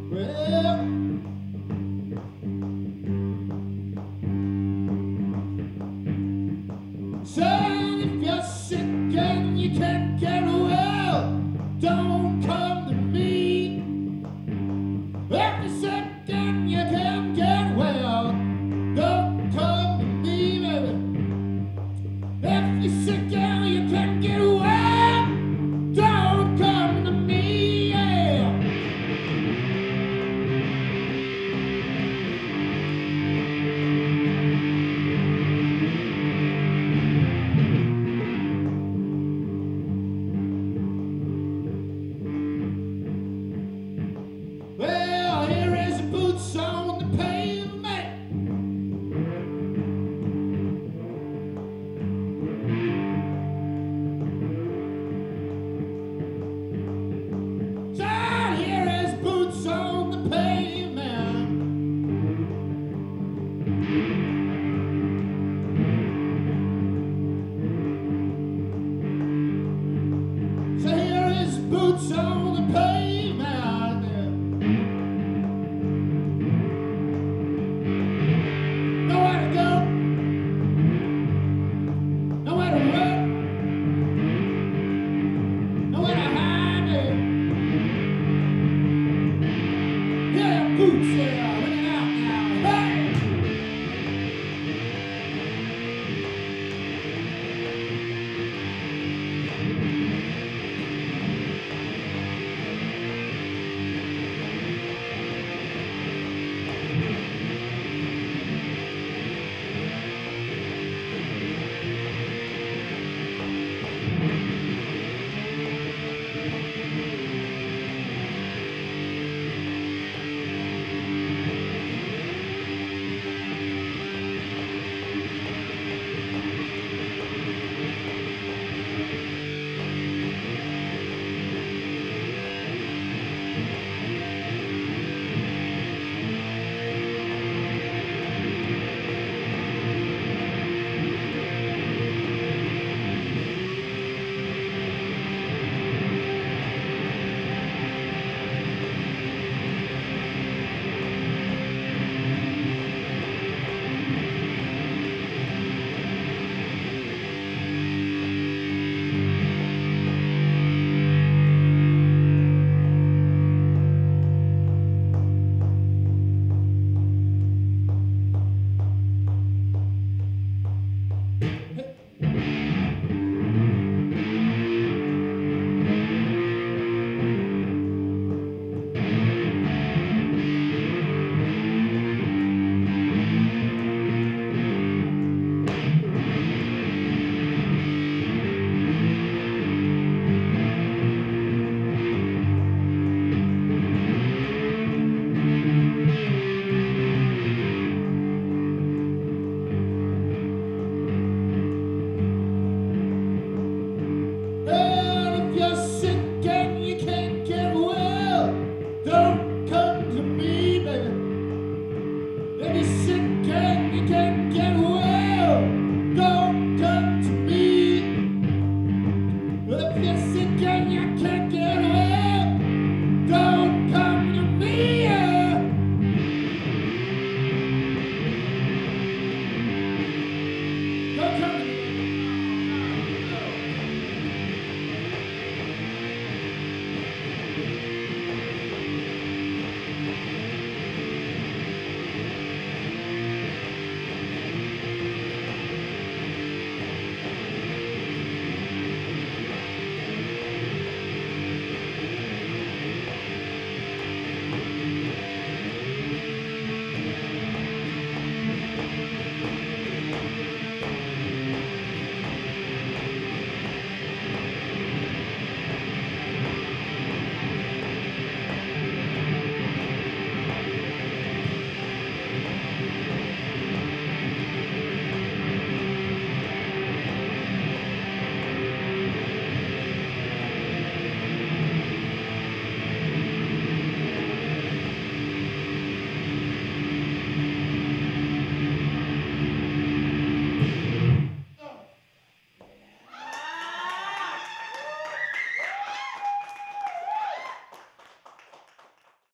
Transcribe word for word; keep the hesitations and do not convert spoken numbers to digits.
Well, son, if you're sick and you can't get well, don't come to me. If you're sick and you can't get well, don't come to me, baby. If you're sick and you can't get well, don't come to me, yeah. Well, here is boots on the pavement. Son, here is boots on the pavement. So here is boots on the pavement. Nowhere to go, nowhere to run, nowhere to hide. Yeah, boots, yeah.